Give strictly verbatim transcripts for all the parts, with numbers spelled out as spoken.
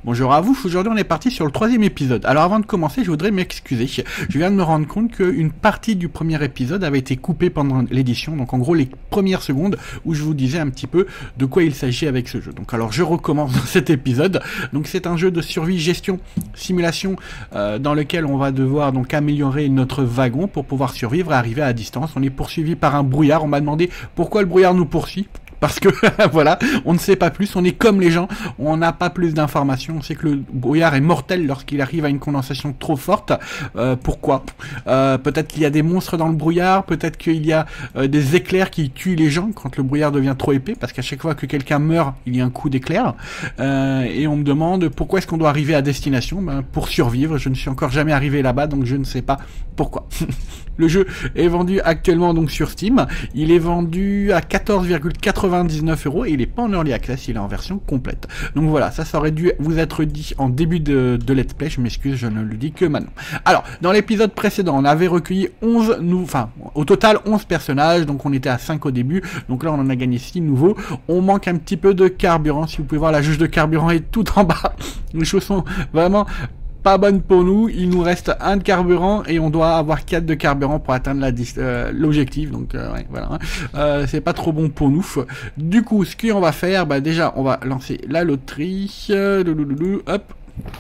Bonjour à vous, aujourd'hui on est parti sur le troisième épisode. Alors avant de commencer, je voudrais m'excuser. Je viens de me rendre compte qu'une partie du premier épisode avait été coupée pendant l'édition, donc en gros les premières secondes où je vous disais un petit peu de quoi il s'agit avec ce jeu. Donc alors je recommence dans cet épisode. Donc c'est un jeu de survie, gestion, simulation euh, dans lequel on va devoir donc améliorer notre wagon pour pouvoir survivre et arriver à distance. On est poursuivi par un brouillard. On m'a demandé pourquoi le brouillard nous poursuit. Parce que, voilà, on ne sait pas plus, on est comme les gens, on n'a pas plus d'informations, on sait que le brouillard est mortel lorsqu'il arrive à une condensation trop forte. Euh, pourquoi euh, Peut-être qu'il y a des monstres dans le brouillard, peut-être qu'il y a euh, des éclairs qui tuent les gens quand le brouillard devient trop épais, parce qu'à chaque fois que quelqu'un meurt, il y a un coup d'éclair. Euh, et on me demande pourquoi est-ce qu'on doit arriver à destination. Ben, pour survivre, je ne suis encore jamais arrivé là-bas, donc je ne sais pas pourquoi. Le jeu est vendu actuellement donc sur Steam, il est vendu à quatorze virgule quatre-vingt-dix-neuf euros et il n'est pas en early access, il est en version complète. Donc voilà, ça, ça aurait dû vous être dit en début de, de let's play, je m'excuse, je ne le dis que maintenant. Alors, dans l'épisode précédent, on avait recueilli onze nouveaux, enfin, au total onze personnages, donc on était à cinq au début, donc là on en a gagné six nouveaux. On manque un petit peu de carburant, si vous pouvez voir, la jauge de carburant est tout en bas. Les choses sont vraiment pas bonne pour nous, il nous reste un de carburant et on doit avoir quatre de carburant pour atteindre la euh, l'objectif, donc euh, ouais, voilà, euh, c'est pas trop bon pour nous. Du coup, ce qu'on va faire, bah déjà, on va lancer la loterie, euh, hop,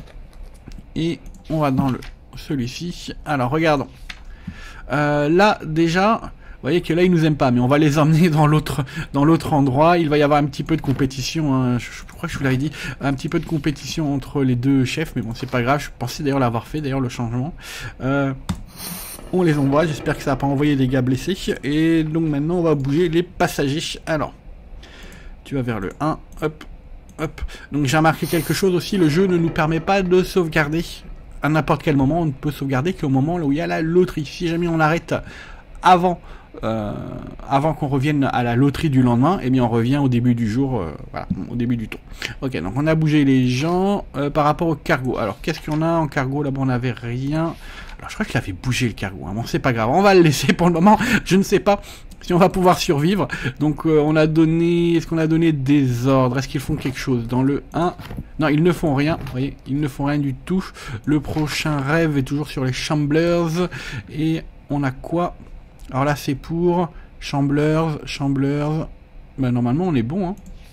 et on va dans le celui-ci. Alors, regardons. Euh, là, déjà, vous voyez que là, ils nous aiment pas, mais on va les emmener dans l'autre dans l'autre endroit. Il va y avoir un petit peu de compétition, hein. je, je crois que je vous l'avais dit, un petit peu de compétition entre les deux chefs, mais bon, c'est pas grave, je pensais d'ailleurs l'avoir fait, d'ailleurs, le changement. Euh, on les envoie, j'espère que ça va pas envoyer des gars blessés. Et donc maintenant, on va bouger les passagers. Alors, tu vas vers le un, hop, hop. Donc j'ai remarqué quelque chose aussi, le jeu ne nous permet pas de sauvegarder à n'importe quel moment, on ne peut sauvegarder qu'au moment là où il y a la loterie. Si jamais on arrête avant Euh, avant qu'on revienne à la loterie du lendemain, et eh bien on revient au début du jour, euh, voilà, au début du tour. Ok, donc on a bougé les gens euh, par rapport au cargo. Alors qu'est-ce qu'on a en cargo? Là-bas on n'avait rien. Alors je crois qu'il avait bougé le cargo, hein. Bon, c'est pas grave, on va le laisser pour le moment. Je ne sais pas si on va pouvoir survivre. Donc euh, on a donné, est-ce qu'on a donné des ordres? Est-ce qu'ils font quelque chose dans le un? Non, ils ne font rien, vous voyez, ils ne font rien du tout. Le prochain rêve est toujours sur les Shamblers. Et on a quoi? Alors là, c'est pour Shamblers, Shamblers. Ben, normalement, on est bon, hein.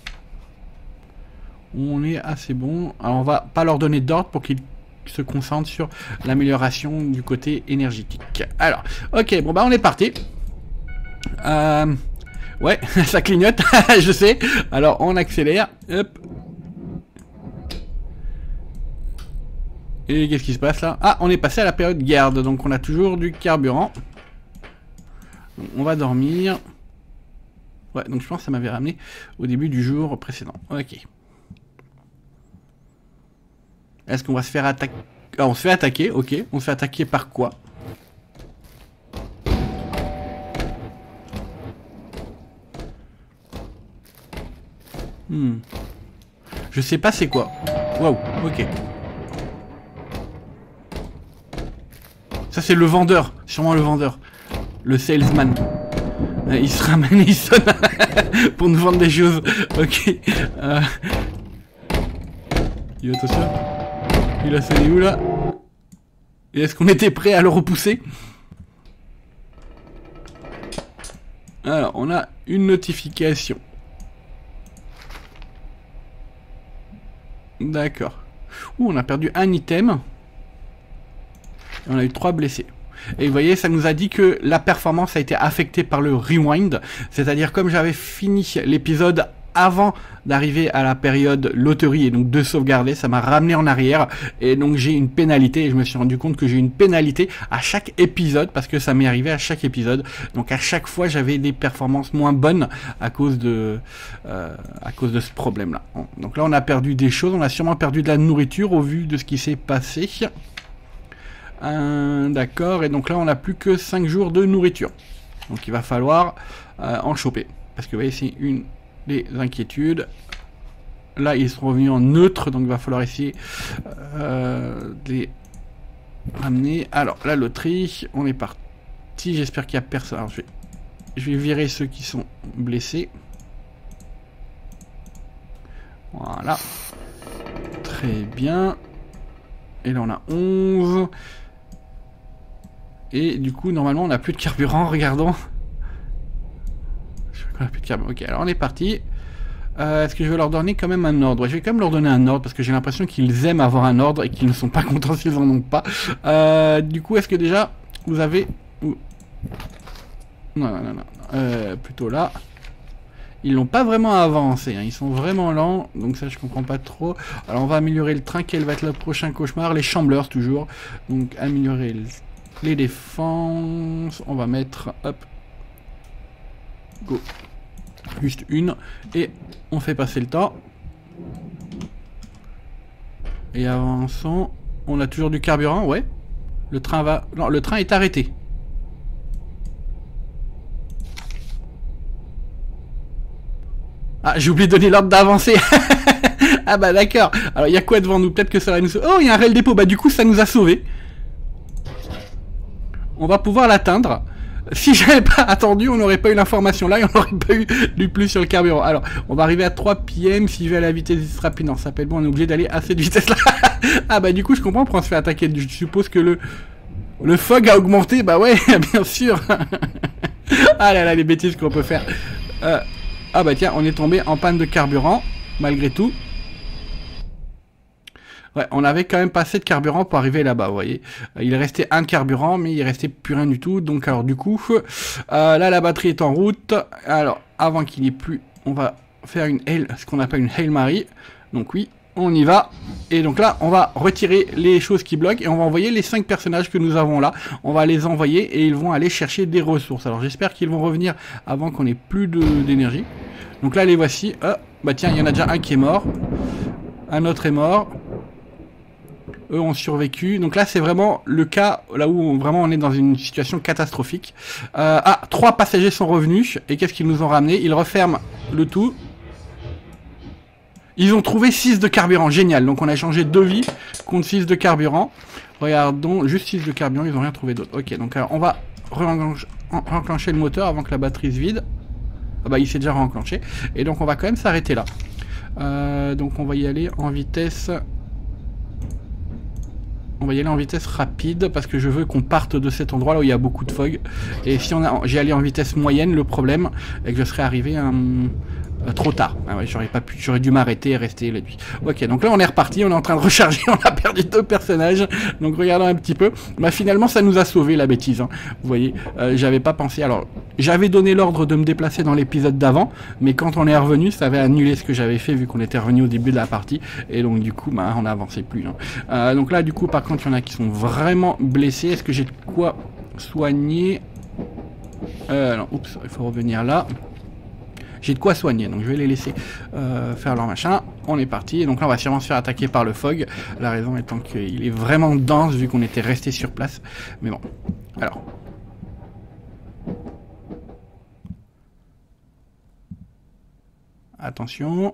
On est assez bon. Alors, on va pas leur donner d'ordre pour qu'ils se concentrent sur l'amélioration du côté énergétique. Alors, ok, bon, bah, on est parti. Euh, ouais, ça clignote, je sais. Alors, on accélère. Hop. Et qu'est-ce qui se passe là? Ah, on est passé à la période garde, donc on a toujours du carburant. On va dormir. Ouais, donc je pense que ça m'avait ramené au début du jour précédent. Ok. Est-ce qu'on va se faire attaquer? Ah, on se fait attaquer, ok. On se fait attaquer par quoi? Hmm. Je sais pas c'est quoi. Waouh, ok. Ça c'est le vendeur, sûrement le vendeur. Le salesman. Euh, il se ramène et il sonne pour nous vendre des choses. Ok. Euh... Il va attention. Il a sonné où là? Et est-ce qu'on était prêt à le repousser? Alors, on a une notification. D'accord. Ouh, on a perdu un item. Et on a eu trois blessés. Et vous voyez, ça nous a dit que la performance a été affectée par le rewind. C'est-à-dire, comme j'avais fini l'épisode avant d'arriver à la période loterie et donc de sauvegarder, ça m'a ramené en arrière. Et donc j'ai une pénalité. Et je me suis rendu compte que j'ai une pénalité à chaque épisode parce que ça m'est arrivé à chaque épisode. Donc à chaque fois, j'avais des performances moins bonnes à cause de, euh, à cause de ce problème-là. Donc là, on a perdu des choses. On a sûrement perdu de la nourriture au vu de ce qui s'est passé. Euh, D'accord, et donc là on n'a plus que cinq jours de nourriture. Donc il va falloir euh, en choper. Parce que vous voyez, c'est une des inquiétudes. Là ils sont revenus en neutre, donc il va falloir essayer euh, de les ramener. Alors la loterie, on est parti. J'espère qu'il n'y a personne. Alors, je, vais, je vais virer ceux qui sont blessés. Voilà. Très bien. Et là on a onze. Et du coup normalement on n'a plus de carburant, regardons. Je crois qu'on a plus de carburant. Ok, alors on est parti. Euh, Est-ce que je vais leur donner quand même un ordre? Je vais quand même leur donner un ordre parce que j'ai l'impression qu'ils aiment avoir un ordre et qu'ils ne sont pas contents s'ils en ont pas. Euh, du coup, est-ce que déjà vous avez... Non, non, non, non. Euh, plutôt là. Ils n'ont pas vraiment avancé, hein. Ils sont vraiment lents, donc ça je comprends pas trop. Alors on va améliorer le train, quel va être le prochain cauchemar? Les chambleurs toujours. Donc améliorer les défenses. On va mettre... Hop. Go. Juste une. Et on fait passer le temps. Et avançons. On a toujours du carburant, ouais. Le train va... Non, le train est arrêté. Ah, j'ai oublié de donner l'ordre d'avancer. Ah bah d'accord. Alors il y a quoi devant nous? Peut-être que ça va nous sauver. Oh, il y a un rail dépôt. Bah du coup ça nous a sauvés. On va pouvoir l'atteindre. Si j'avais pas attendu, on n'aurait pas eu l'information là et on n'aurait pas eu du plus sur le carburant. Alors, on va arriver à trois P M. Si je vais à la vitesse rapide, non, ça s'appelle bon, on est obligé d'aller à cette vitesse là. Ah bah du coup, je comprends pourquoi on se fait attaquer. Je suppose que le le fog a augmenté. Bah ouais, bien sûr. Ah là là, les bêtises qu'on peut faire. Euh, ah bah tiens, on est tombé en panne de carburant, malgré tout. Ouais, on avait quand même pas assez de carburant pour arriver là-bas, vous voyez. Euh, il restait un de carburant, mais il restait plus rien du tout. Donc alors du coup, euh, là la batterie est en route. Alors avant qu'il n'y ait plus, on va faire une Hail, ce qu'on appelle une Hail Mary. Donc oui, on y va. Et donc là, on va retirer les choses qui bloquent et on va envoyer les cinq personnages que nous avons là. On va les envoyer et ils vont aller chercher des ressources. Alors j'espère qu'ils vont revenir avant qu'on ait plus d'énergie. Donc là, les voici. Oh, bah tiens, il y en a déjà un qui est mort. Un autre est mort. Eux ont survécu. Donc là, c'est vraiment le cas là où on, vraiment on est dans une situation catastrophique. Euh, ah, trois passagers sont revenus. Et qu'est-ce qu'ils nous ont ramené? Ils referment le tout. Ils ont trouvé six de carburant. Génial. Donc on a changé deux vies contre six de carburant. Regardons, juste six de carburant. Ils n'ont rien trouvé d'autre. Ok, donc alors, on va re-enclencher le moteur avant que la batterie se vide. Ah bah il s'est déjà re-enclenché. Et donc on va quand même s'arrêter là. Euh, donc on va y aller en vitesse... On va y aller en vitesse rapide parce que je veux qu'on parte de cet endroit là où il y a beaucoup de fog. Et si on a, j'ai allé en vitesse moyenne, le problème est que je serais arrivé à, euh, trop tard. Ah ouais, j'aurais pas pu, j'aurais dû m'arrêter et rester la nuit. Ok, donc là on est reparti, on est en train de recharger, on a perdu deux personnages. Donc regardons un petit peu. Bah finalement ça nous a sauvé la bêtise. Hein. Vous voyez, euh, j'avais pas pensé. Alors j'avais donné l'ordre de me déplacer dans l'épisode d'avant, mais quand on est revenu, ça avait annulé ce que j'avais fait vu qu'on était revenu au début de la partie. Et donc du coup, bah on n'avançait plus. Hein. Euh, donc là du coup, par contre, il y en a qui sont vraiment blessés. Est-ce que j'ai de quoi soigner? euh, non, oups, il faut revenir là. J'ai de quoi soigner, donc je vais les laisser euh, faire leur machin. On est parti, et donc là on va sûrement se faire attaquer par le fog. La raison étant qu'il est vraiment dense vu qu'on était resté sur place. Mais bon, alors. Attention.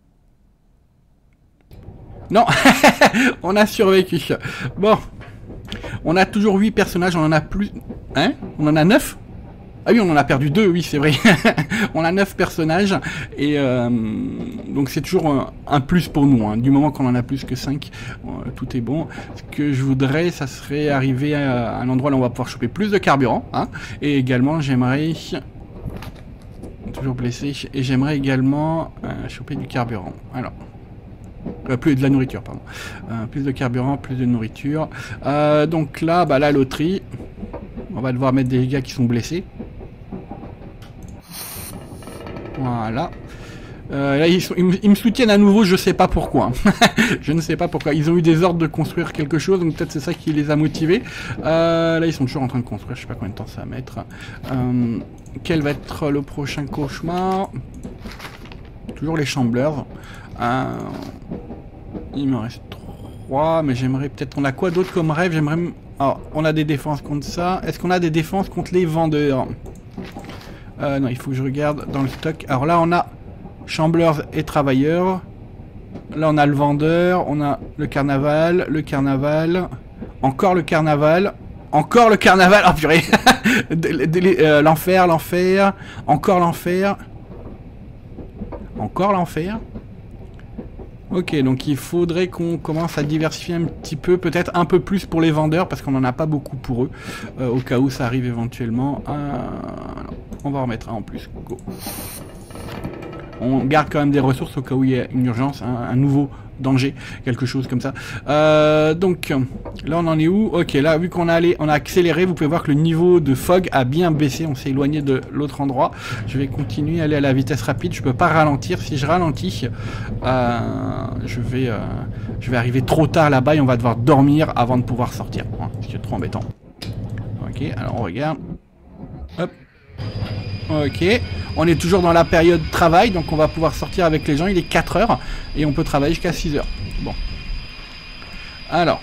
Non, on a survécu. Bon, on a toujours huit personnages, on en a plus... Hein? On en a neuf? Ah oui, on en a perdu deux, oui, c'est vrai. On a neuf personnages, et euh, donc c'est toujours un, un plus pour nous. Hein. Du moment qu'on en a plus que cinq, euh, tout est bon. Ce que je voudrais, ça serait arriver à un endroit où on va pouvoir choper plus de carburant. Hein. Et également, j'aimerais... Toujours blessé. Et j'aimerais également euh, choper du carburant. Alors... Euh, plus de la nourriture, pardon. Euh, plus de carburant, plus de nourriture. Euh, donc là, bah, la loterie. On va devoir mettre des gars qui sont blessés. Voilà. Euh, là, ils, sont, ils, me, ils me soutiennent à nouveau, je sais pas pourquoi. Je ne sais pas pourquoi. Ils ont eu des ordres de construire quelque chose, donc peut-être c'est ça qui les a motivés. Euh, là, ils sont toujours en train de construire, je sais pas combien de temps ça va mettre. Euh, quel va être le prochain cauchemar? Toujours les chambleurs. Euh, il me reste trois, mais j'aimerais peut-être... On a quoi d'autre comme rêve? J'aimerais... Alors, on a des défenses contre ça. Est-ce qu'on a des défenses contre les vendeurs? euh, Non, il faut que je regarde dans le stock. Alors là, on a chambleurs et travailleurs. Là, on a le vendeur. On a le carnaval. Le carnaval. Encore le carnaval. Encore le carnaval. Oh purée. euh, l'enfer, l'enfer. Encore l'enfer. Encore l'enfer. Ok, donc il faudrait qu'on commence à diversifier un petit peu, peut-être un peu plus pour les vendeurs, parce qu'on n'en a pas beaucoup pour eux, euh, au cas où ça arrive éventuellement. Euh, on va en remettre un en plus. Go. On garde quand même des ressources au cas où il y a une urgence, hein, un nouveau danger, quelque chose comme ça. Euh, donc là on en est où? Ok, là vu qu'on a allé, on a accéléré, vous pouvez voir que le niveau de fog a bien baissé, on s'est éloigné de l'autre endroit. Je vais continuer à aller à la vitesse rapide, je peux pas ralentir. Si je ralentis, euh, je vais euh, je vais arriver trop tard là-bas et on va devoir dormir avant de pouvoir sortir, hein, ce qui est trop embêtant. Ok, alors on regarde. Hop. Ok, on est toujours dans la période travail, donc on va pouvoir sortir avec les gens. Il est quatre heures et on peut travailler jusqu'à six heures. Bon. Alors,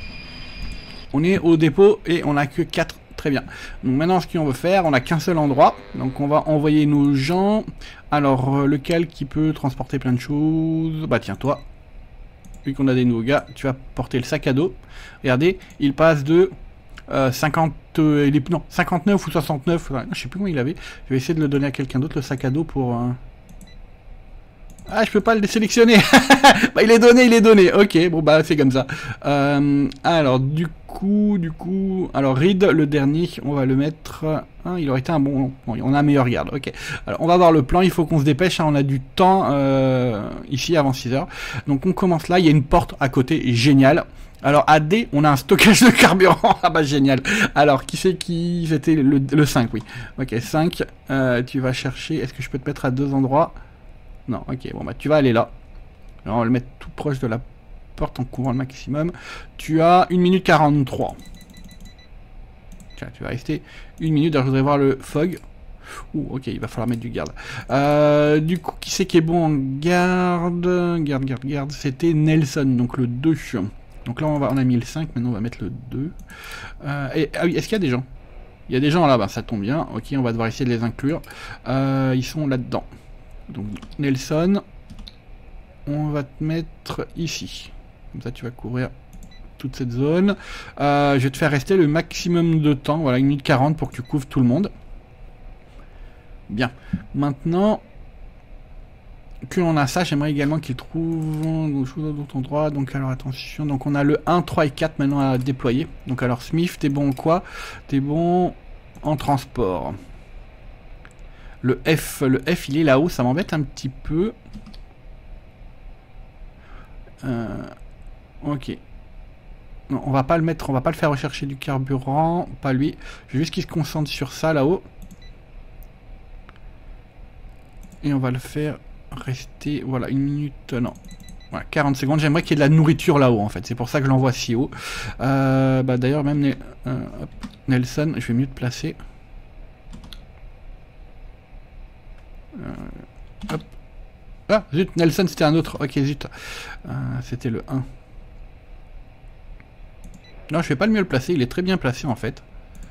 on est au dépôt et on n'a que quatre. Très bien. Donc maintenant, ce qu'on veut faire, on n'a qu'un seul endroit. Donc on va envoyer nos gens. Alors, euh, lequel qui peut transporter plein de choses? Bah tiens, toi. Vu qu'on a des nouveaux gars, tu vas porter le sac à dos. Regardez, il passe de... Euh, cinquante, euh, il est, non, cinquante-neuf ou soixante-neuf, ouais, je sais plus comment il avait. Je vais essayer de le donner à quelqu'un d'autre, le sac à dos, pour... Euh... Ah, je peux pas le sélectionner. Bah, il est donné, il est donné. Ok, bon, bah, c'est comme ça. Euh, alors, du coup, du coup... Alors, Reed, le dernier, on va le mettre... Hein, il aurait été un bon... bon... On a un meilleur garde, ok. Alors, on va voir le plan, il faut qu'on se dépêche, hein, on a du temps euh, ici avant six heures. Donc, on commence là, il y a une porte à côté, génial. Alors à D, on a un stockage de carburant. Ah bah génial. Alors qui c'est qui... C'était le, le cinq, oui. Ok, cinq. Euh, tu vas chercher... Est-ce que je peux te mettre à deux endroits? Non, ok. Bon bah tu vas aller là. Alors, on va le mettre tout proche de la porte en couvrant le maximum. Tu as une minute quarante-trois. Tiens, tu vas rester une minute. Alors je voudrais voir le fog. Ouh, ok, il va falloir mettre du garde. Euh, du coup, qui c'est qui est bon en garde? Garde, garde, garde. C'était Nelson, donc le deux. Donc là, on, va, on a mis le cinq, maintenant on va mettre le deux. Euh, et, ah oui, est-ce qu'il y a des gens? Il y a des gens là, bah, ça tombe bien. Ok, on va devoir essayer de les inclure. Euh, ils sont là-dedans. Donc Nelson, on va te mettre ici. Comme ça, tu vas couvrir toute cette zone. Euh, je vais te faire rester le maximum de temps. Voilà, une minute quarante pour que tu couvres tout le monde. Bien. Maintenant... que l'on a ça, j'aimerais également qu'il trouve d'autres choses à d'autres endroits. Donc alors attention, donc on a le un, trois et quatre maintenant à déployer. Donc alors Smith, t'es bon en quoi? T'es bon en transport. Le F, le F il est là-haut, ça m'embête un petit peu. Euh, ok. Non, on va pas le mettre, on va pas le faire rechercher du carburant, pas lui. Je veux juste qu'il se concentre sur ça là-haut. Et on va le faire rester, voilà, une minute, non, voilà, quarante secondes. J'aimerais qu'il y ait de la nourriture là-haut, en fait. C'est pour ça que je l'envoie si haut. Euh, bah, d'ailleurs, même euh, hop, Nelson, je vais mieux te placer. Euh, hop. Ah, zut, Nelson, c'était un autre. Ok, zut. Euh, c'était le un. Non, je vais pas le mieux le placer. Il est très bien placé, en fait.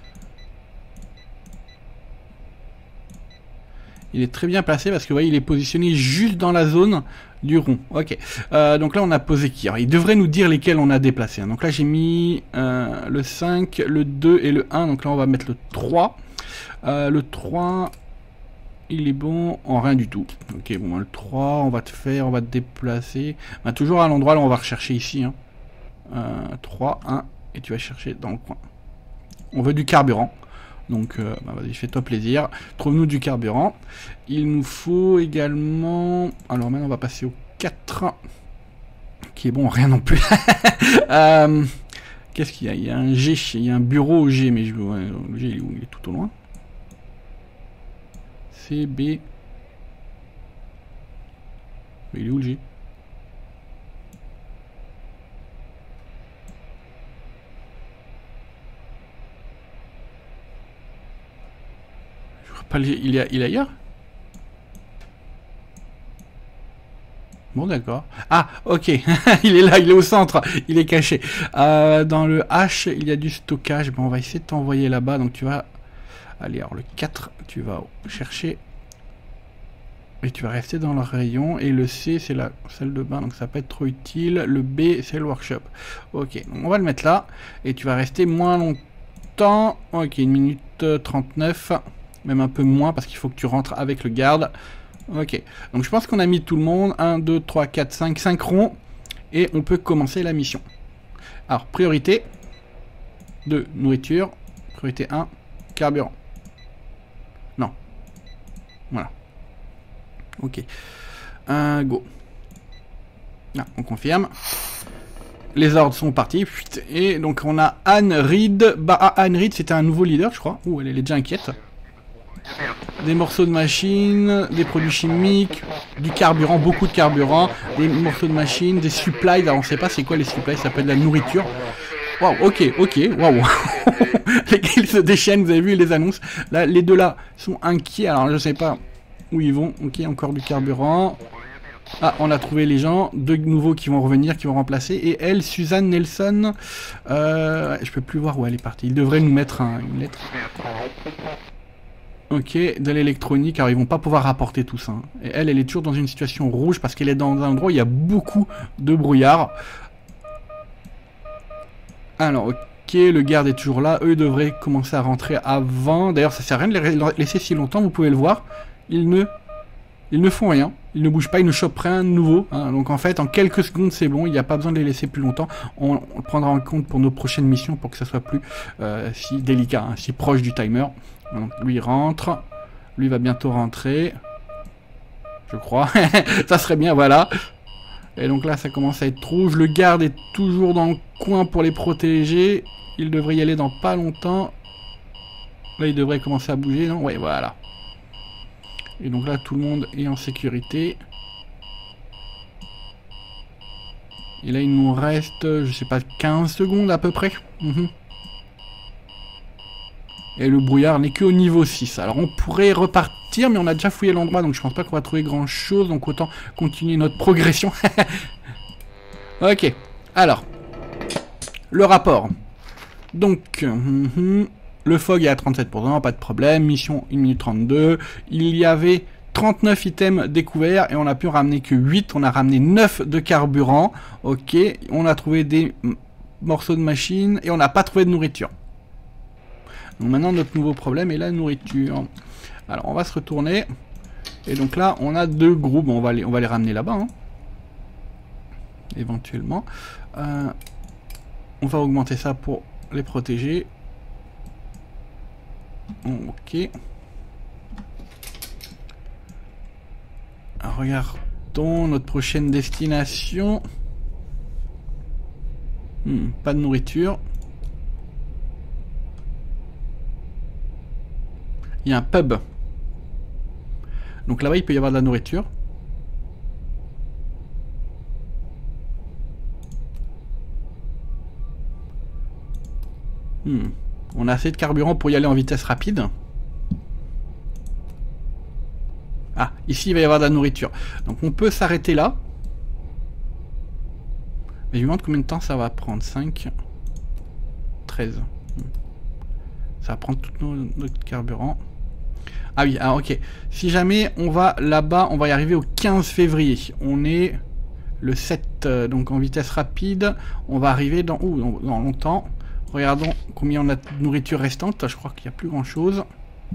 Il est très bien placé parce que vous voyez, il est positionné juste dans la zone du rond. Ok. Euh, donc là, on a posé qui? Alors, il devrait nous dire lesquels on a déplacé. Hein. Donc là, j'ai mis euh, le cinq, le deux et le un. Donc là, on va mettre le trois. Euh, le trois, il est bon en rien du tout. Ok, bon, le trois, on va te faire, on va te déplacer. Ben, toujours à l'endroit, là, on va rechercher ici. Hein. Euh, trois, un, et tu vas chercher dans le coin. On veut du carburant. Donc, euh, bah vas-y, fais-toi plaisir. Trouve-nous du carburant. Il nous faut également... Alors maintenant, on va passer au quatre. Qui est bon, rien non plus. euh, Qu'est-ce qu'il y a? Il y a un G, il y a un bureau au G, mais je... ouais, le G, il est où? Il est tout au loin. C, B... Mais il est où le G? Il est, il est ailleurs? Bon, d'accord. Ah, ok. Il est là, il est au centre. Il est caché. Euh, dans le H, il y a du stockage. Bon, on va essayer de t'envoyer là-bas. Donc, tu vas... Allez, alors le quatre, tu vas chercher. Et tu vas rester dans le rayon. Et le C, c'est la salle de bain. Donc, ça peut être trop utile. Le B, c'est le workshop. Ok, donc on va le mettre là. Et tu vas rester moins longtemps. Ok, une minute trente-neuf. Même un peu moins parce qu'il faut que tu rentres avec le garde. Ok, donc je pense qu'on a mis tout le monde. un, deux, trois, quatre, cinq, cinq ronds. Et on peut commencer la mission. Alors, priorité deux, nourriture. Priorité un, carburant. Non. Voilà. Ok. Un go. Ah, on confirme. Les ordres sont partis. Et donc on a Anne Reed. Bah, ah, Anne Reed, c'était un nouveau leader, je crois. Ouh, elle est déjà inquiète. Des morceaux de machine, des produits chimiques, du carburant, beaucoup de carburant, des morceaux de machine, des supplies. Alors on sait pas c'est quoi les supplies, ça peut être de la nourriture. Waouh, ok, ok, waouh. Les gars ils se déchaînent, vous avez vu les annonces. Là, les deux là sont inquiets, alors je sais pas où ils vont. Ok, encore du carburant. Ah, on a trouvé les gens, deux nouveaux qui vont revenir, qui vont remplacer. Et elle, Suzanne Nelson, euh, je peux plus voir où elle est partie. Ils devraient nous mettre un, une lettre. Ok, de l'électronique, alors ils vont pas pouvoir rapporter tout ça. Hein. Et elle, elle est toujours dans une situation rouge parce qu'elle est dans un endroit où il y a beaucoup de brouillard. Alors, ok, le garde est toujours là. Eux devraient commencer à rentrer avant. D'ailleurs, ça sert à rien de les laisser si longtemps, vous pouvez le voir. Ils ne, ils ne font rien. Ils ne bougent pas, ils ne chopent rien de nouveau. Hein. Donc en fait, en quelques secondes, c'est bon. Il n'y a pas besoin de les laisser plus longtemps. On, on le prendra en compte pour nos prochaines missions pour que ça soit plus euh, si délicat, hein, si proche du timer. Donc lui il rentre, lui va bientôt rentrer, je crois, ça serait bien, voilà. Et donc là ça commence à être rouge, le garde est toujours dans le coin pour les protéger, il devrait y aller dans pas longtemps. Là il devrait commencer à bouger, non? Ouais, voilà. Et donc là tout le monde est en sécurité. Et là il nous reste, je sais pas, quinze secondes à peu près. Mmh. Et le brouillard n'est qu'au niveau six. Alors on pourrait repartir, mais on a déjà fouillé l'endroit, donc je pense pas qu'on va trouver grand chose. Donc autant continuer notre progression. Ok. Alors. Le rapport. Donc. Mm -hmm, le fog est à trente-sept pour cent, pas de problème. Mission une minute trente-deux. Il y avait trente-neuf items découverts et on a pu en ramener que huit. On a ramené neuf de carburant. Ok. On a trouvé des morceaux de machine et on n'a pas trouvé de nourriture. Donc maintenant notre nouveau problème est la nourriture. Alors on va se retourner. Et donc là on a deux groupes. On va les, on va les ramener là-bas. Hein. Éventuellement. Euh, on va augmenter ça pour les protéger. Ok. Alors, regardons notre prochaine destination. Hmm, pas de nourriture. Il y a un pub. Donc là-bas, il peut y avoir de la nourriture. Hmm. On a assez de carburant pour y aller en vitesse rapide. Ah, ici, il va y avoir de la nourriture. Donc on peut s'arrêter là. Mais je me demande combien de temps ça va prendre. cinq, treize. Hmm. Ça va prendre tout nos, notre carburant. Ah oui, alors ok. Si jamais on va là-bas, on va y arriver au quinze février. On est le sept, euh, donc en vitesse rapide. On va arriver dans, ouh, dans, dans longtemps. Regardons combien on a de nourriture restante. Je crois qu'il n'y a plus grand-chose.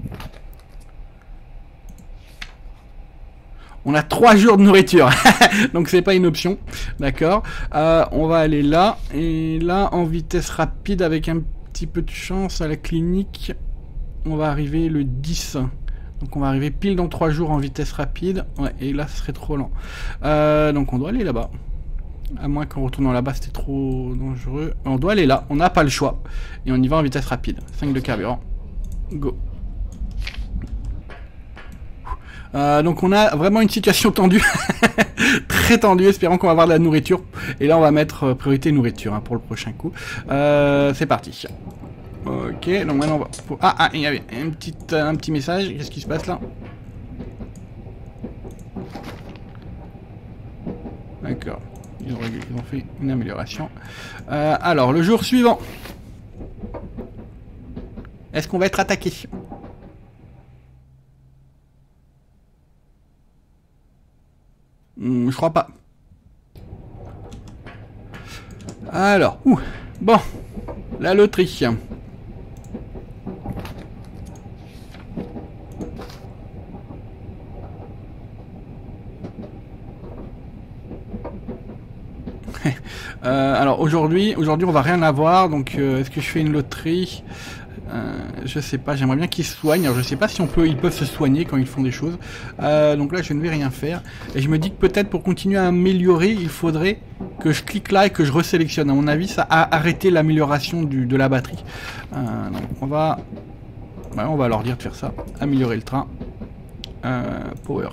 On a trois jours de nourriture. Donc c'est pas une option. D'accord. Euh, on va aller là. Et là, en vitesse rapide, avec un petit peu de chance à la clinique, on va arriver le dix. Donc on va arriver pile dans trois jours en vitesse rapide. Ouais, et là ce serait trop lent. Euh, donc on doit aller là-bas. À moins qu'en retournant là-bas c'était trop dangereux. On doit aller là, on n'a pas le choix. Et on y va en vitesse rapide. cinq de carburant. Go. Euh, donc on a vraiment une situation tendue. Très tendue, espérons qu'on va avoir de la nourriture. Et là on va mettre euh, priorité nourriture hein, pour le prochain coup. Euh, c'est parti. Ok, donc maintenant on va... Ah, ah, il y avait un petit, un petit message. Qu'est-ce qui se passe là? D'accord. Ils ont, ils ont fait une amélioration. Euh, alors, le jour suivant. Est-ce qu'on va être attaqué? hmm, Je crois pas. Alors, ouh, bon. La loterie. Euh, alors aujourd'hui, aujourd'hui on va rien avoir, donc euh, est-ce que je fais une loterie? euh, Je sais pas, j'aimerais bien qu'ils se soignent. Alors je sais pas si on peut, ils peuvent se soigner quand ils font des choses. Euh, donc là je ne vais rien faire. Et je me dis que peut-être pour continuer à améliorer, il faudrait que je clique là et que je resélectionne. À mon avis, ça a arrêté l'amélioration du de la batterie. Euh, donc on va, ouais, on va leur dire de faire ça. Améliorer le train. Euh, power.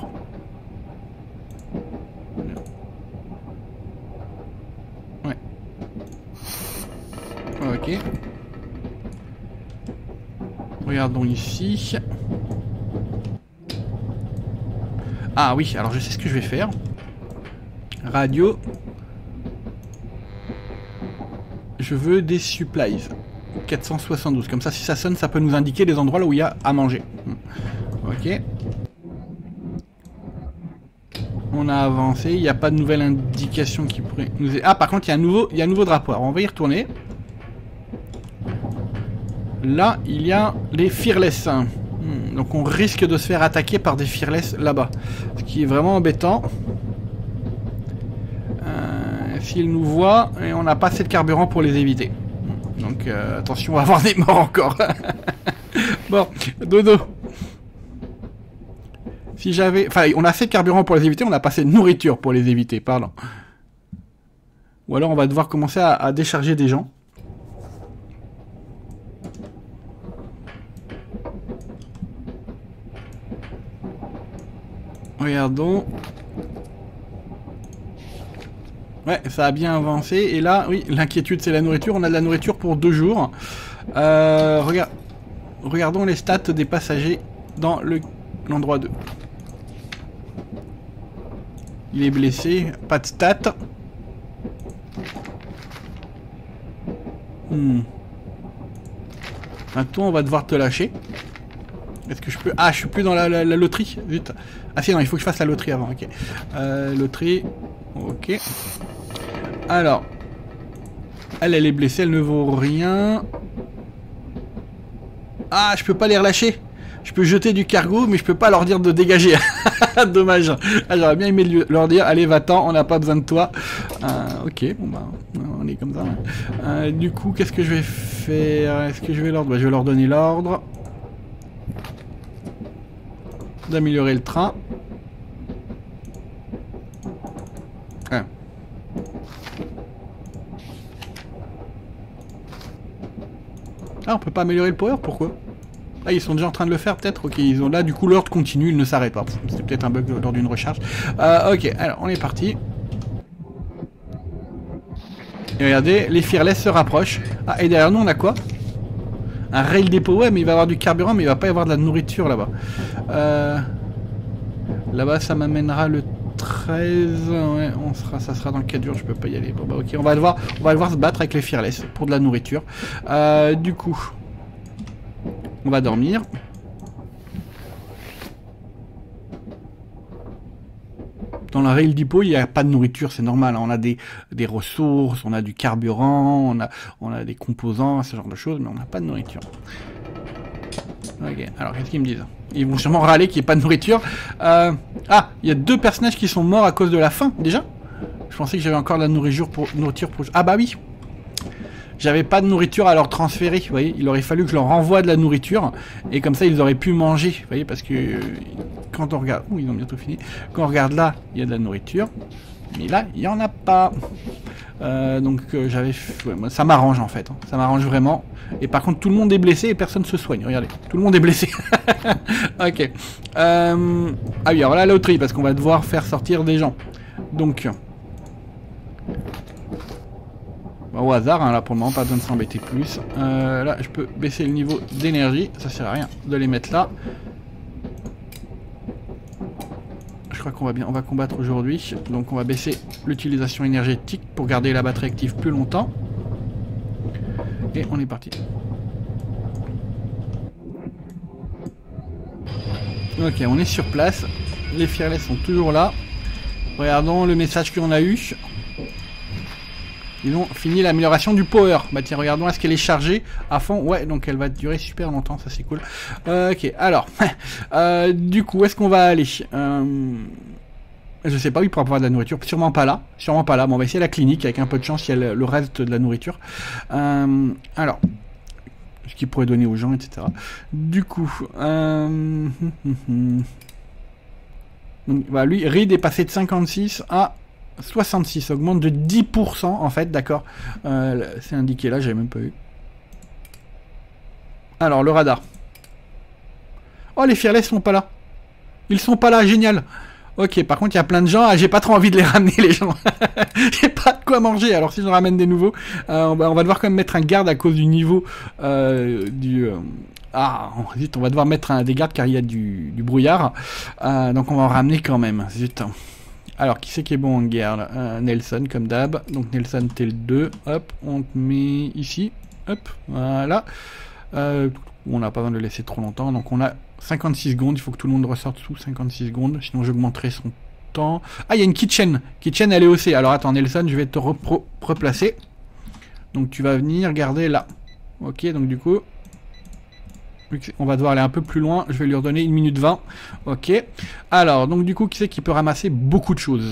Ouais. Ok. Regardons ici. Ah oui, alors je sais ce que je vais faire. Radio. Je veux des supplies. quatre cent soixante-douze. Comme ça, si ça sonne, ça peut nous indiquer les endroits là où il y a à manger. Ok. On a avancé. Il n'y a pas de nouvelle indication qui pourrait nous... Ah, par contre, il y a un nouveau, il y a un nouveau drapeau. Alors, on va y retourner. Là, il y a les Fearless. Hmm, donc on risque de se faire attaquer par des Fearless là-bas. Ce qui est vraiment embêtant. Euh, S'ils nous voient, et on n'a pas assez de carburant pour les éviter. Donc euh, attention, on va avoir des morts encore. Bon, dodo. Si j'avais... Enfin, on a assez de carburant pour les éviter, on a pas assez de nourriture pour les éviter, pardon. Ou alors on va devoir commencer à, à décharger des gens. Regardons. Ouais, ça a bien avancé. Et là, oui, l'inquiétude, c'est la nourriture. On a de la nourriture pour deux jours. Euh, regarde... Regardons les stats des passagers dans le l'endroit deux. Il est blessé. Pas de stats. Hmm. Maintenant, on va devoir te lâcher. Est-ce que je peux... Ah, je suis plus dans la, la, la loterie. Vite. Ah si, non, il faut que je fasse la loterie avant. Ok. Euh, loterie. Ok. Alors. Elle, elle est blessée. Elle ne vaut rien. Ah, je peux pas les relâcher. Je peux jeter du cargo, mais je peux pas leur dire de dégager. Dommage. Ah, j'aurais bien aimé leur dire, allez, va-t'en, on n'a pas besoin de toi. Euh, ok, bon bah, on est comme ça. Euh, du coup, qu'est-ce que je vais faire? Est-ce que je vais leur... Bah, je vais leur donner l'ordre d'améliorer le train. Ah. Ah, on peut pas améliorer le power, pourquoi? Ah, ils sont déjà en train de le faire, peut-être. Ok, ils ont là, du coup, l'ordre continue, il ne s'arrête pas. C'est peut-être un bug lors d'une recharge. Euh, ok, alors, on est parti. Et regardez, les Fearless se rapprochent. Ah, et derrière nous, on a quoi? Un rail dépôt, ouais, mais il va y avoir du carburant, mais il va pas y avoir de la nourriture là-bas. Euh... Là-bas, ça m'amènera le treize. Ouais, on sera, ça sera dans quatre jours, je peux pas y aller. Bon, bah, ok, on va devoir, on va devoir se battre avec les Fearless pour de la nourriture. Euh, du coup, on va dormir. Dans la rail depot, il n'y a pas de nourriture, c'est normal. Hein. On a des, des ressources, on a du carburant, on a, on a des composants, ce genre de choses, mais on n'a pas de nourriture. Ok, alors qu'est-ce qu'ils me disent? Ils vont sûrement râler qu'il n'y ait pas de nourriture. Euh... Ah, il y a deux personnages qui sont morts à cause de la faim, déjà. Je pensais que j'avais encore de la nourriture pour... nourriture pour... Ah bah oui. J'avais pas de nourriture à leur transférer, vous voyez. Il aurait fallu que je leur renvoie de la nourriture. Et comme ça, ils auraient pu manger, vous voyez. Parce que quand on regarde... Ouh, ils ont bientôt fini. Quand on regarde là, il y a de la nourriture. Mais là, il n'y en a pas. Euh, donc euh, j'avais... Ouais, moi, ça m'arrange en fait. Hein. Ça m'arrange vraiment. Et par contre, tout le monde est blessé et personne se soigne. Regardez, tout le monde est blessé. Ok. Euh... Ah oui, alors là, la loterie, parce qu'on va devoir faire sortir des gens. Donc... Au hasard, hein, là pour le moment, pas besoin de s'embêter plus. Euh, là, je peux baisser le niveau d'énergie. Ça sert à rien de les mettre là. Je crois qu'on va bien, on va combattre aujourd'hui. Donc on va baisser l'utilisation énergétique pour garder la batterie active plus longtemps. Et on est parti. Ok, on est sur place. Les Fearless sont toujours là. Regardons le message qu'on a eu. Ils ont fini l'amélioration du power. Bah tiens, regardons, est-ce qu'elle est chargée à fond? Ouais, donc elle va durer super longtemps, ça c'est cool. Euh, ok, alors, euh, du coup, où est-ce qu'on va aller? euh... Je sais pas où il pourra avoir de la nourriture. Sûrement pas là. Sûrement pas là. Bon, on va essayer la clinique. Avec un peu de chance, il y a le, le reste de la nourriture. Euh, alors. Ce qu'il pourrait donner aux gens, et cetera. Du coup. Euh, donc, voilà, lui, Reed est passé de cinquante-six à soixante-six. Augmente de dix pour cent, en fait. D'accord. Euh, c'est indiqué là, j'avais même pas vu. Alors, le radar. Oh, les Fearless sont pas là. Ils sont pas là, génial. Ok, par contre, il y a plein de gens. Ah, j'ai pas trop envie de les ramener, les gens. J'ai pas de quoi manger. Alors, si je ramène des nouveaux, euh, on, va, on va devoir quand même mettre un garde à cause du niveau euh, du. Euh... Ah, zut, on va devoir mettre un, des gardes car il y a du, du brouillard. Euh, donc, on va en ramener quand même. Zut. Alors, qui c'est qui est bon en garde euh, Nelson, comme d'hab. Donc, Nelson, t'es le deux. Hop, on te met ici. Hop, voilà. Euh, on n'a pas besoin de le laisser trop longtemps. Donc, on a cinquante-six secondes, il faut que tout le monde ressorte sous cinquantasix secondes, sinon j'augmenterai son temps. Ah, il y a une kitchen. Kitchen, elle est haussée. Alors attends, Nelson, je vais te repro- replacer. Donc tu vas venir garder là. Ok, donc du coup, on va devoir aller un peu plus loin. Je vais lui redonner une minute vingt. Ok. Alors, donc du coup, qui c'est qui peut ramasser beaucoup de choses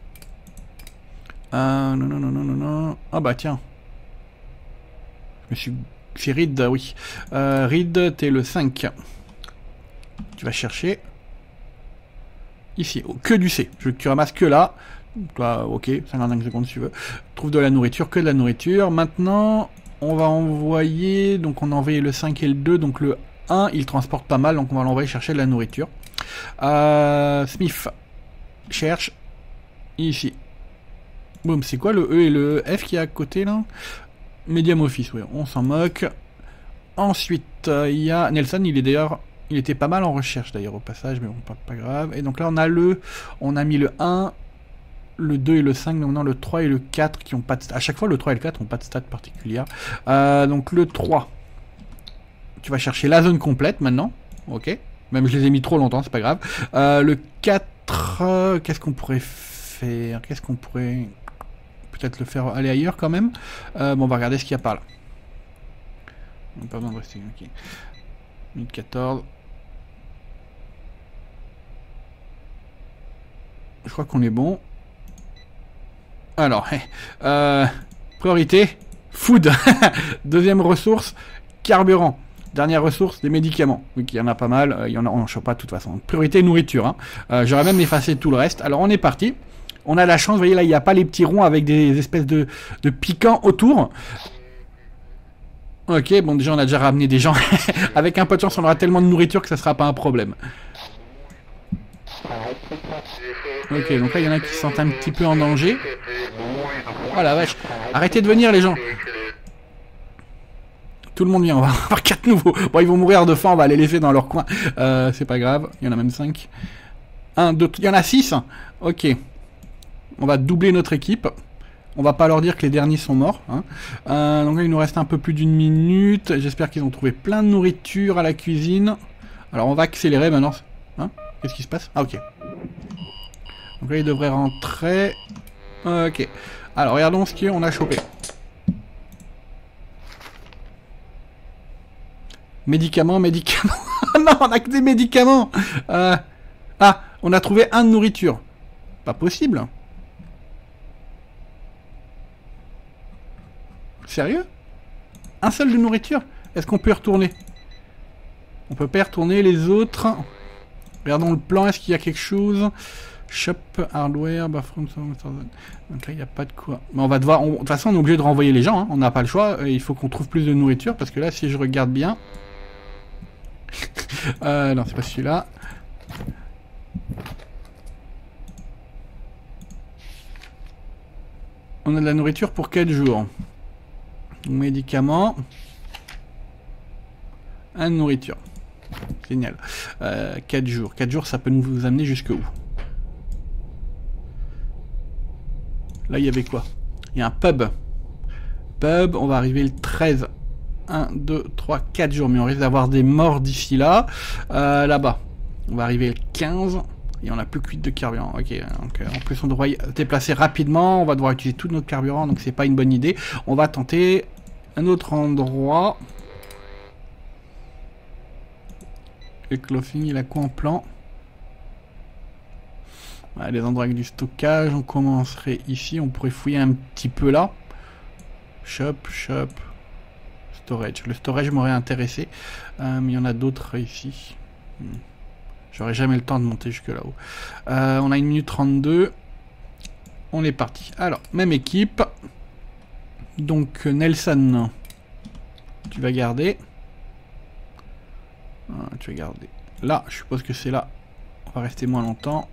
euh, Non, non, non, non, non, non. Ah bah tiens. Je me suis... C'est Reed, oui. Euh, Reed, t'es le cinq. Tu vas chercher ici, oh, que du C. Je veux que tu ramasses que là. Toi, ok, cinquante-cinq secondes si tu veux. Trouve de la nourriture, que de la nourriture. Maintenant, on va envoyer. Donc, on a envoyé le cinq et le deux. Donc, le un, il transporte pas mal. Donc, on va l'envoyer chercher de la nourriture. Euh, Smith, cherche ici. Boum, c'est quoi le E et le F qui est à côté là? Medium Office, oui, on s'en moque. Ensuite, il euh, y a Nelson, il est d'ailleurs. Il était pas mal en recherche d'ailleurs au passage, mais bon, pas, pas grave. Et donc là, on a le, on a mis le un, le deux et le cinq, mais maintenant le trois et le quatre qui ont pas de stats. À chaque fois, le trois et le quatre ont pas de stats particulières. Euh, donc le trois, tu vas chercher la zone complète maintenant. Ok. Même je les ai mis trop longtemps, c'est pas grave. Euh, le quatre, euh, qu'est-ce qu'on pourrait faire? Qu'est-ce qu'on pourrait peut-être le faire aller ailleurs quand même. Euh, bon, on va regarder ce qu'il y a par là. On n'a pas besoin de rester. Ok. minute quatorze. Je crois qu'on est bon. Alors, euh, priorité, food. Deuxième ressource, carburant. Dernière ressource, des médicaments. Oui, il y en a pas mal. Euh, il y en a, on n'en chope pas de toute façon. Priorité, nourriture. Hein. Euh, J'aurais même effacé tout le reste. Alors, on est parti. On a la chance, vous voyez là, il n'y a pas les petits ronds avec des espèces de, de piquants autour. Ok, bon, déjà, on a déjà ramené des gens. Avec un peu de chance, on aura tellement de nourriture que ça sera pas un problème. Ok, donc là, il y en a qui se sentent un petit peu en danger. Oh la vache. Arrêtez de venir, les gens. Tout le monde vient, on va avoir quatre nouveaux. Bon, ils vont mourir de faim, on va les laisser dans leur coin. Euh, c'est pas grave, il y en a même cinq. un, deux, il y en a six. Ok. On va doubler notre équipe. On va pas leur dire que les derniers sont morts. Hein. Euh, donc là, il nous reste un peu plus d'une minute. J'espère qu'ils ont trouvé plein de nourriture à la cuisine. Alors, on va accélérer maintenant. Hein, qu'est-ce qui se passe? Ah, ok. Donc là, ils devraient rentrer. Ok. Alors, regardons ce qu'on a chopé. Médicaments, médicaments. Non, on a que des médicaments. Euh... Ah, on a trouvé un de nourriture. Pas possible. Sérieux? Un seul de nourriture? Est-ce qu'on peut y retourner? On peut pas y retourner. Les autres... Regardons le plan. Est-ce qu'il y a quelque chose? Shop, hardware, bathroom... Donc là, il n'y a pas de quoi. Mais on va devoir... On... De toute façon, on est obligé de renvoyer les gens. Hein. On n'a pas le choix. Il faut qu'on trouve plus de nourriture. Parce que là, si je regarde bien... euh, non, c'est pas celui-là. On a de la nourriture pour quatre jours. Médicaments. Un de nourriture. Génial. Euh, quatre jours. quatre jours, ça peut nous amener jusque où? Là, il y avait quoi? Il y a un pub. Pub, on va arriver le treize. un, deux, trois, quatre jours. Mais on risque d'avoir des morts d'ici là. Euh, Là-bas. On va arriver le quinze. Et on n'a plus que huit de carburant. Ok, donc en plus on devrait se déplacer rapidement. On va devoir utiliser tout notre carburant, donc c'est pas une bonne idée. On va tenter un autre endroit. Le clothing, il a quoi en plan? Ouais, les endroits avec du stockage, on commencerait ici, on pourrait fouiller un petit peu là. Shop, shop, storage. Le storage m'aurait intéressé, euh, mais il y en a d'autres ici. Hmm. J'aurais jamais le temps de monter jusque là-haut. Euh, on a une minute trente-deux. On est parti. Alors, même équipe. Donc, Nelson, tu vas garder. Ah, tu vas garder. Là, je suppose que c'est là. On va rester moins longtemps.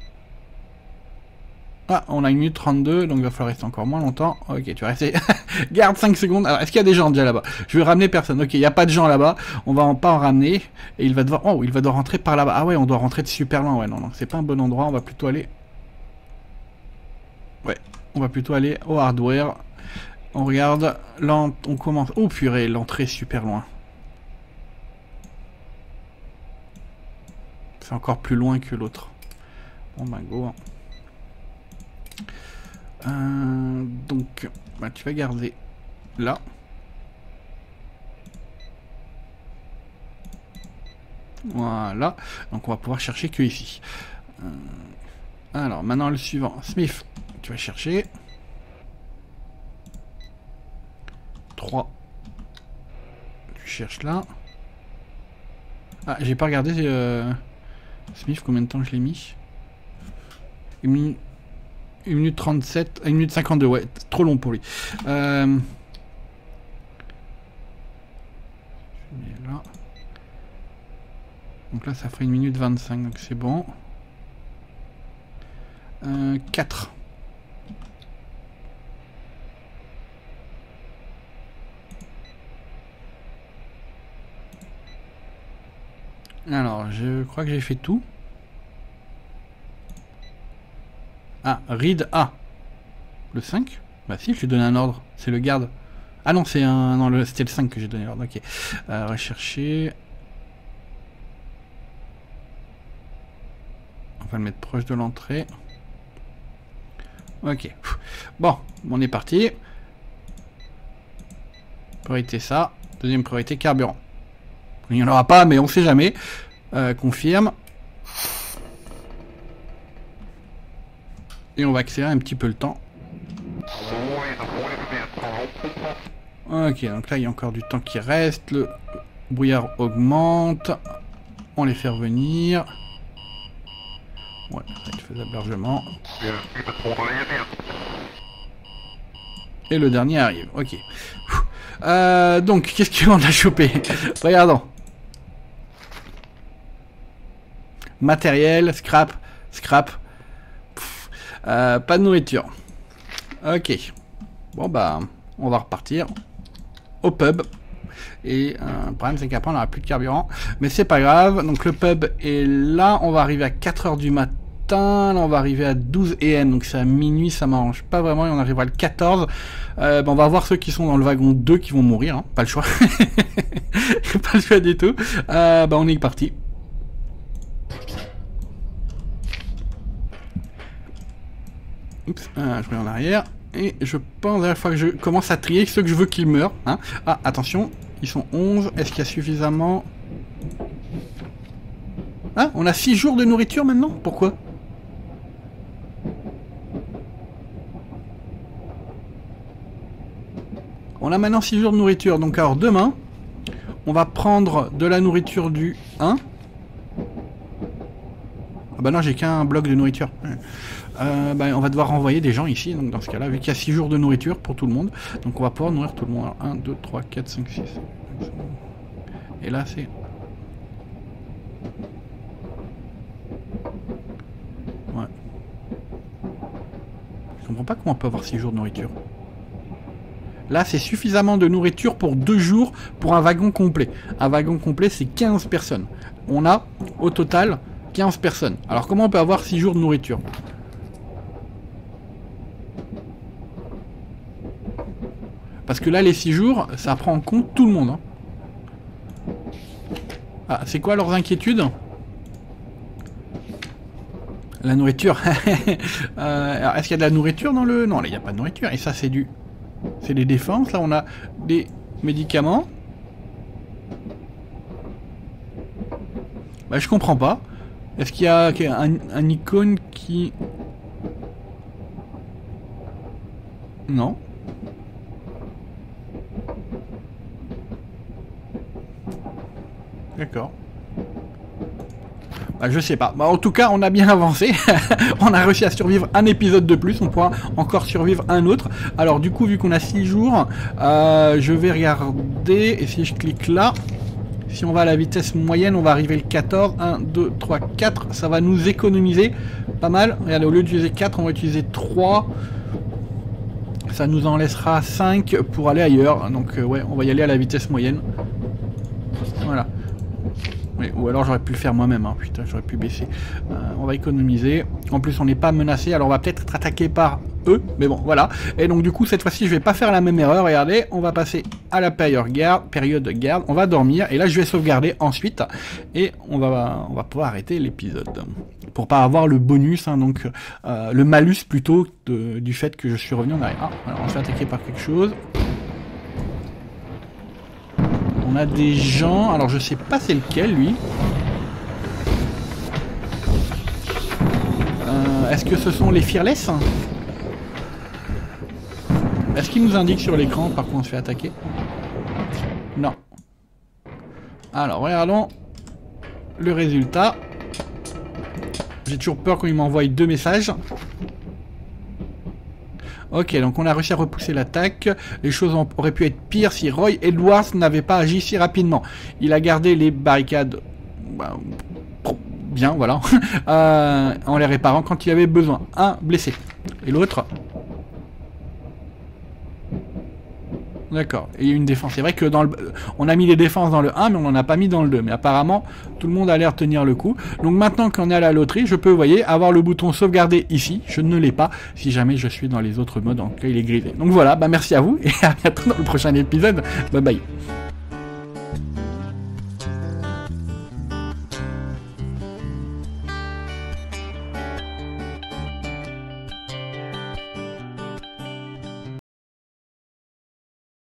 Ah, on a une minute trente-deux, donc il va falloir rester encore moins longtemps. Ok, tu vas rester. Garde cinq secondes. Alors, est-ce qu'il y a des gens déjà là-bas? Je vais ramener personne. Ok, il n'y a pas de gens là-bas. On va en, pas en ramener. Et il va devoir. Oh, il va devoir rentrer par là-bas. Ah ouais, on doit rentrer de super loin. Ouais, non, non, c'est pas un bon endroit. On va plutôt aller. Ouais, on va plutôt aller au hardware. On regarde. Là, on commence. Oh purée, l'entrée est super loin. C'est encore plus loin que l'autre. Bon, bah, go. Euh, donc, bah, tu vas garder là. Voilà. Donc, on va pouvoir chercher que ici. Euh, alors, maintenant le suivant. Smith, tu vas chercher. trois. Tu cherches là. Ah, j'ai pas regardé euh, Smith, combien de temps je l'ai mis. Une minute. une minute trente-sept, une minute cinquante-deux, ouais, trop long pour lui. Euh... Je mets là. Donc là, ça ferait une minute vingt-cinq, donc c'est bon. Euh, quatre. Alors, je crois que j'ai fait tout. Ah, read A. Le cinq? Bah si, je lui ai donné un ordre. C'est le garde. Ah non, c'est un... Non, le... c'était le cinq que j'ai donné l'ordre. Ok. Euh, rechercher. On va le mettre proche de l'entrée. Ok. Bon, on est parti. Priorité ça. Deuxième priorité, carburant. Il n'y en aura pas, mais on sait jamais. Euh, confirme. Et on va accélérer un petit peu le temps. Ok, donc là il y a encore du temps qui reste. Le brouillard augmente. On les fait revenir. Ouais, ça va être faisable largement. Et le dernier arrive. Ok. Euh, donc, qu'est-ce qu'on a chopé? Regardons. Matériel, scrap, scrap. Euh, pas de nourriture. Ok. Bon bah, on va repartir au pub. Et euh, le problème c'est qu'après on n'aura plus de carburant. Mais c'est pas grave. Donc le pub est là. On va arriver à quatre heures du matin. Là on va arriver à douze A M. Donc c'est à minuit, ça m'arrange pas vraiment. Et on arrivera le quatorze. Euh, bah, on va voir ceux qui sont dans le wagon deux qui vont mourir. Hein. Pas le choix. Pas le choix du tout. Euh, bah on est parti. Oups, euh, je reviens en arrière. Et je pense à la fois que je commence à trier ceux que je veux qu'ils meurent. Hein. Ah, attention, ils sont onze. Est-ce qu'il y a suffisamment... Ah, on a six jours de nourriture maintenant? Pourquoi? On a maintenant six jours de nourriture. Donc alors demain, on va prendre de la nourriture du un. Ah bah non, j'ai qu'un bloc de nourriture. Euh, bah, on va devoir renvoyer des gens ici, donc dans ce cas-là, vu qu'il y a six jours de nourriture pour tout le monde, donc on va pouvoir nourrir tout le monde. Alors, un, deux, trois, quatre, cinq, six. Et là, c'est... Ouais. Je comprends pas comment on peut avoir six jours de nourriture. Là, c'est suffisamment de nourriture pour deux jours pour un wagon complet. Un wagon complet, c'est quinze personnes. On a, au total, quinze personnes. Alors, comment on peut avoir six jours de nourriture ? Parce que là, les six jours, ça prend en compte tout le monde. Hein. Ah, c'est quoi leurs inquiétudes? La nourriture. euh, Est-ce qu'il y a de la nourriture dans le... Non, là, il n'y a pas de nourriture. Et ça, c'est du... C'est des défenses. Là, on a des médicaments. Bah, je comprends pas. Est-ce qu'il y a un, un icône qui... Non. D'accord. Bah, je sais pas. Bah, en tout cas, on a bien avancé. On a réussi à survivre un épisode de plus. On pourra encore survivre un autre. Alors, du coup, vu qu'on a six jours, euh, je vais regarder. Et si je clique là, si on va à la vitesse moyenne, on va arriver le quatorze. un, deux, trois, quatre. Ça va nous économiser pas mal. Regardez, au lieu d'utiliser quatre, on va utiliser trois. Ça nous en laissera cinq pour aller ailleurs. Donc, euh, ouais, on va y aller à la vitesse moyenne. Voilà. Oui, ou alors j'aurais pu le faire moi-même, hein. Putain, j'aurais pu baisser. Euh, on va économiser. En plus, on n'est pas menacé, alors on va peut-être être attaqué par eux, mais bon, voilà. Et donc du coup, cette fois-ci, je vais pas faire la même erreur. Regardez, on va passer à la période garde, période garde. On va dormir, et là, je vais sauvegarder ensuite, et on va, on va pouvoir arrêter l'épisode pour pas avoir le bonus, hein, donc euh, le malus plutôt de, du fait que je suis revenu en arrière. Ah, alors on se fait attaquer par quelque chose. On a des gens, alors je sais pas c'est lequel lui. Euh, Est-ce que ce sont les Fearless? Est-ce qu'il nous indique sur l'écran par quoi on se fait attaquer? Non. Alors regardons le résultat. J'ai toujours peur qu'on m'envoie deux messages. Ok, donc on a réussi à repousser l'attaque. Les choses auraient pu être pires si Roy Edwards n'avait pas agi si rapidement. Il a gardé les barricades bah, bien, voilà, euh, en les réparant quand il avait besoin. Un blessé. Et l'autre... D'accord. Et il y a une défense. C'est vrai que dans le... on a mis des défenses dans le un, mais on n'en a pas mis dans le deux. Mais apparemment, tout le monde a l'air tenir le coup. Donc maintenant qu'on est à la loterie, je peux, vous voyez, avoir le bouton sauvegarder ici. Je ne l'ai pas si jamais je suis dans les autres modes. En tout cas, il est grisé. Donc voilà, bah merci à vous et à bientôt dans le prochain épisode. Bye bye.